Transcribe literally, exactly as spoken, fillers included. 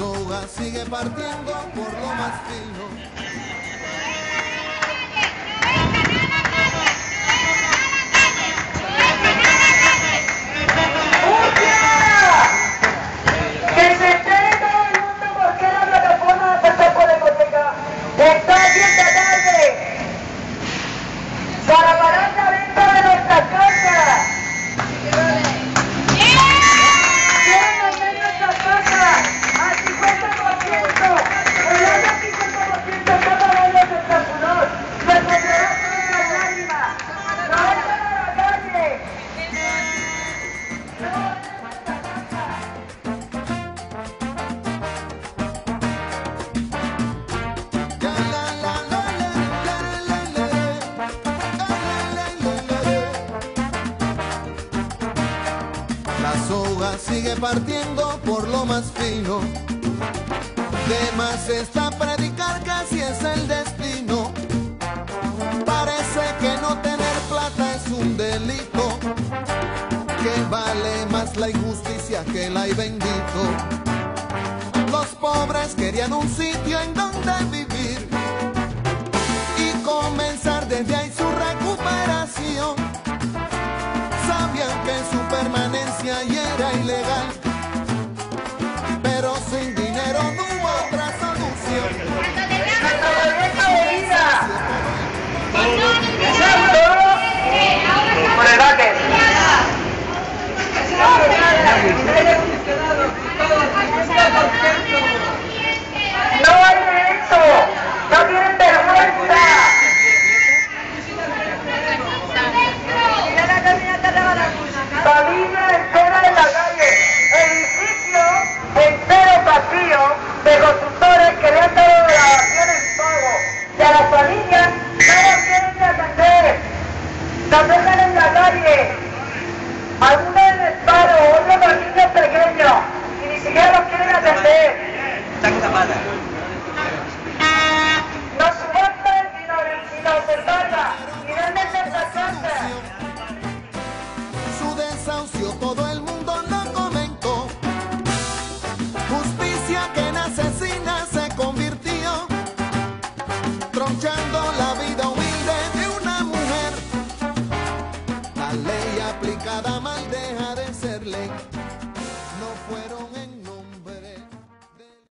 soga sigue partiendo por lo más fino. Está haciendo tarde para parar la venta de nuestras casas. Quieren vender nuestras casas al cincuenta por ciento, el otro cincuenta por ciento cada vez espectacular. Se pondrá con las lágrimas. ¡No vayan a la calle! La soga sigue partiendo por lo más fino. De más está predicar que así es el destino. Parece que no tener plata es un delito, que vale más la injusticia que el ay bendito. Los pobres querían un sitio en donde vivir y comenzar desde ahí su recuperación. Sabían que su permanencia ya era ilegal, pero sin dinero no hubo otra solución. ¡Nuestro proyecto de vida! ¡Exacto! ¡Por el bate! ¡No hay derecho! ¡No tienen vergüenza! Familia entera en la calle, edificio entero vacío de consultores que le han dado grabaciones en pago, y a las familias no los quieren ni atender, nos dejan en la calle, algunos en el paro, otros con niños pequeños, y ni siquiera los quieren atender. Nos sueltan y nos, y nos desbargan, y venden nuestras casas. Su desahucio todo el mundo lo comentó. Justicia que en asesina se convirtió, tronchando la vida humilde de una mujer. La ley aplicada mal deja de ser ley. No fueron en